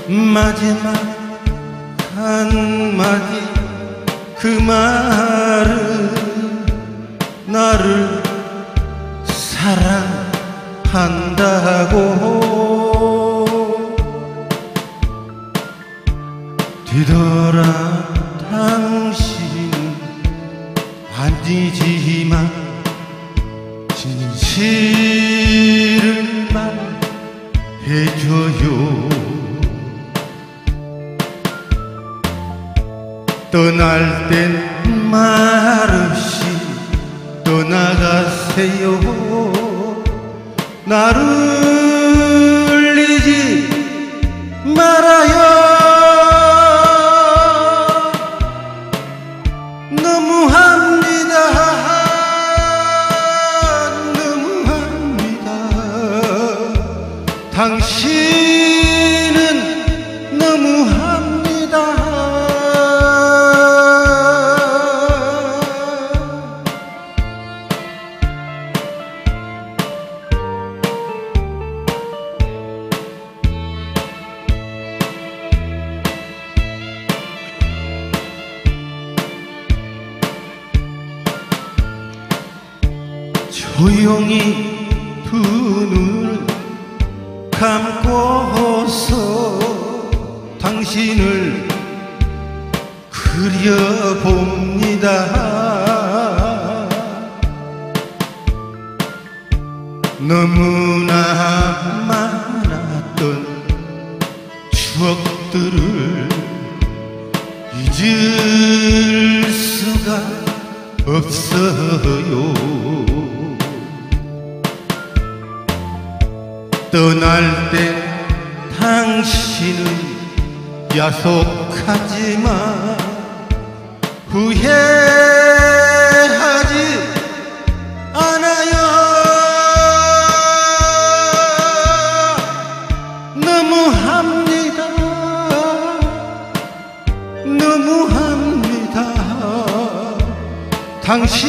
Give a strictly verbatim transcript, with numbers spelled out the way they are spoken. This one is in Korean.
마지막 한마디 그 말은 나를 사랑한다고 뒤돌아 당신 아니지만 진실을 말해줘요. 떠날 땐 말없이 떠나가세요. 나를 잊지 말아요. 너무합니다. 너무합니다. 당신은 너무합니다. 조용히 두 눈을 감고서 당신을 그려봅니다. 너무나 많았던 추억들을 잊을 수가 없어요. 떠날 때 당신은 야속하지만 후회하지 않아요. 너무합니다. 너무합니다. 당신